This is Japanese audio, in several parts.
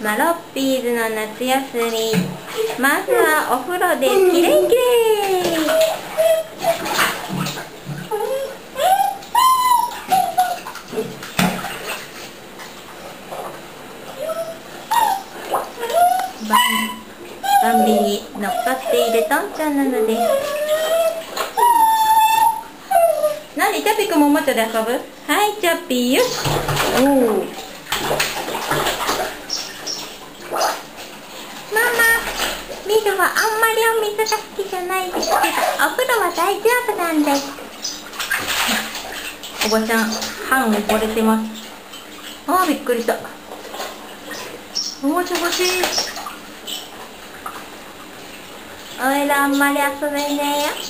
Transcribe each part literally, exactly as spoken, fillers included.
マロッピーズの夏休み、まずはお風呂できれいきれい。バン、バンビに乗っかっているトンちゃんなのです。何、チャピくんもおもちゃで遊ぶ？はい、チャピーよし。おお。ママ、ミルはあんまりお水が好きじゃないですけど、お風呂は大丈夫なんです。おばちゃん、半溺れてます。ああ、びっくりした。おもちゃ欲しい。おいらあんまり遊べねえよ。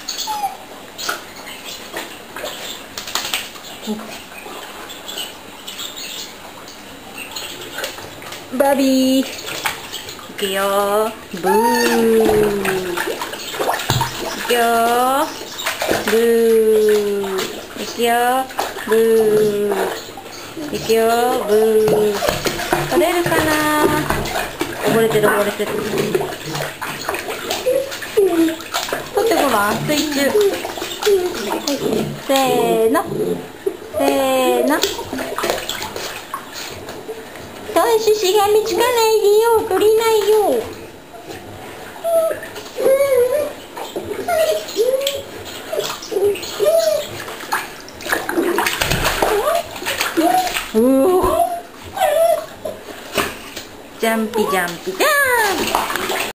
バビー、いくよー、ブー、いくよー、ブー、いくよー、ブー、いくよー、ブー。取れるかなー。溺れてる溺れてる。取ってごらん、水中。はい、せーの、せーの。トシしがみつかないでよ、取れないよ。うお、ジャンピジャンピジャンプ。